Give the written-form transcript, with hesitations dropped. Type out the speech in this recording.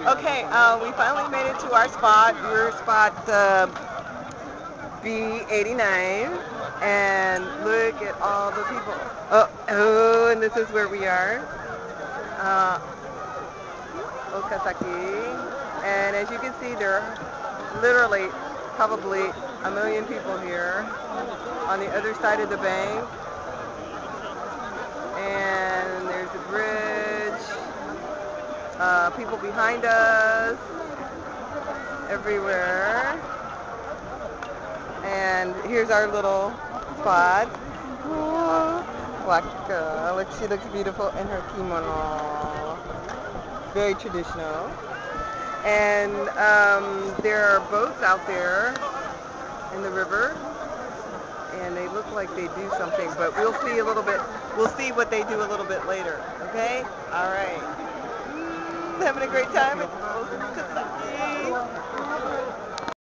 Okay, we finally made it to our spot, your spot B89, and look at all the people. Oh, and this is where we are, uh, Okazaki. And as you can see, there are literally probably a million people here on the other side of the bank. And there's a bridge, people behind us, everywhere. And here's our little spot. Waka, look, she looks beautiful in her kimono. Very traditional. And there are boats out there in the river, and they look like they do something, but we'll see a little bit. We'll see what they do a little bit later. Okay? All right. Having a great time at Okazaki.